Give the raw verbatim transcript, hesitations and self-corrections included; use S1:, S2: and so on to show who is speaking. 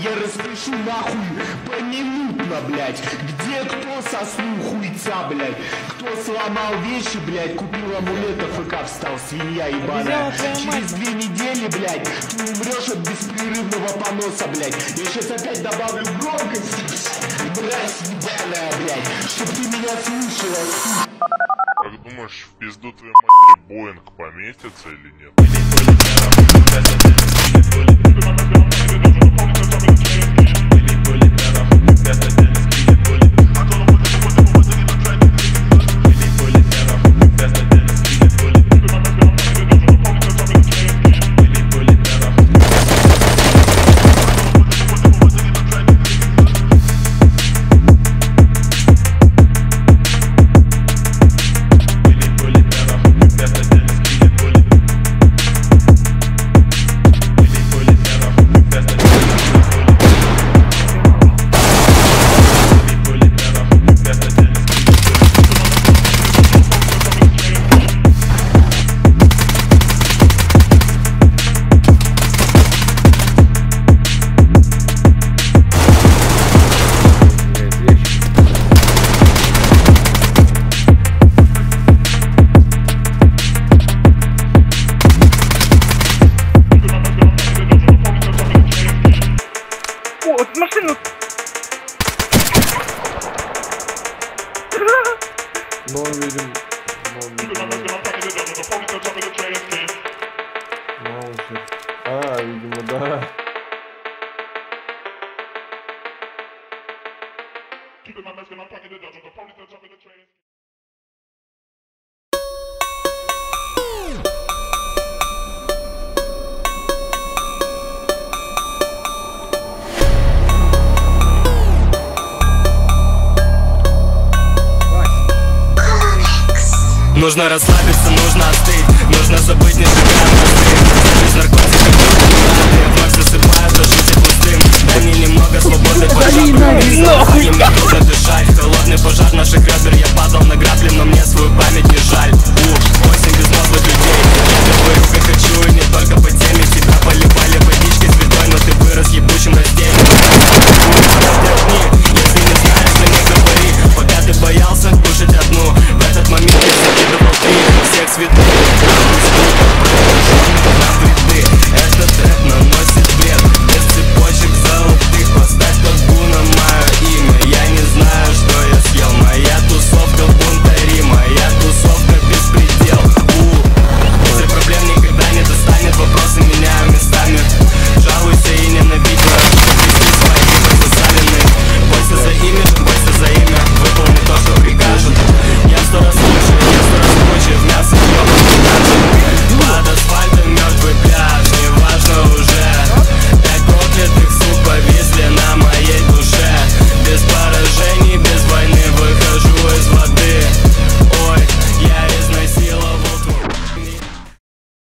S1: я распишу нахуй поминутно, блядь. Где кто соснул хуйца, блядь? Кто сломал вещи, блядь, купил амулет, АФК встал, свинья ебаная. Через две недели, блядь, ты умрешь от беспрерывного поноса, блядь. Я сейчас опять добавлю громкости, блядь, ебаная, блядь, чтоб ты меня слушала, сука.
S2: Как думаешь, в пизду твоей матери Боинг поместится или нет?
S3: Вот машину.
S4: Но он, видим, он, видимо, Маузер. А, видимо, да.
S5: Нужно расслабиться, нужно остыть, нужно забыть несколько раз. Без наркотиков